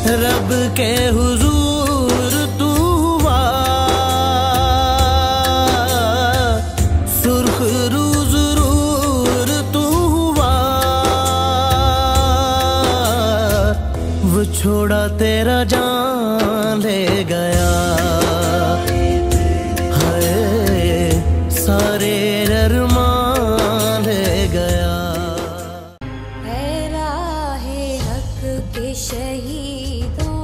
रब के हुजूर तू हुआ, सुर्ख रू ज़रूर तू हुआ, वो छोड़ा तेरा जान ले गया, हाय सारे अरमान ले गया। है राहे हक के शहीदों,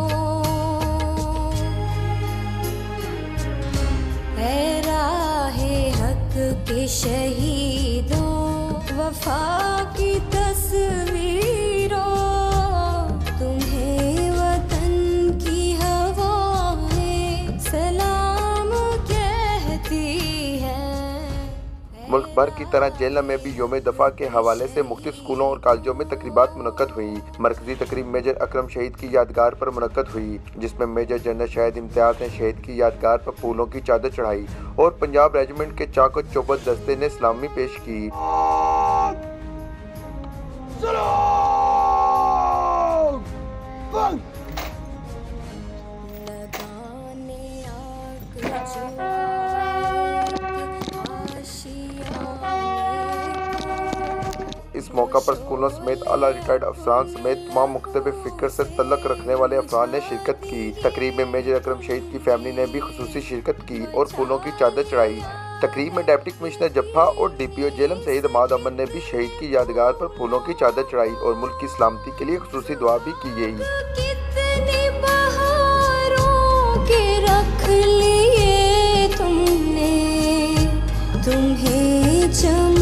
है राहे हक के शहीदों, वफा की तस्वीरों, तुम्हें वतन की हवाएं सलाम कहती है। मुल्क भर की तरह जेल में भी यौम दफा के हवाले से मुख्तलिफ स्कूलों और कॉलेजों में तकरीबात मुनक्कद हुई। मरकजी तकरीब मेजर अकरम शहीद की यादगार पर मुनक्कद हुई, जिसमें मेजर जनरल शाहिद इम्तियाज ने शहीद की यादगार पर फूलों की चादर चढ़ाई और पंजाब रेजिमेंट के चाको चौबंद दस्ते ने सलामी पेश की। इस मौका पर स्कूलों समेत आला रिटायर्ड अफसरान समेत तमाम मुख्तलिफ फिक्र से तल्लक रखने वाले अफराद ने शिरकत की। तकरीब में मेजर अकरम शहीद की फैमिली ने भी खुसूसी शिरकत की और फूलों की चादर चढ़ाई। तकरीब में डिप्टी कमिश्नर जफ्फा और DPO जेलम शहीद अमाद अमन ने भी शहीद की यादगार पर फूलों की चादर चढ़ाई और मुल्क की सलामती के लिए खुसूसी दुआ भी की गई। कितनी बहारों के रख लिए तुमने, तुम्हें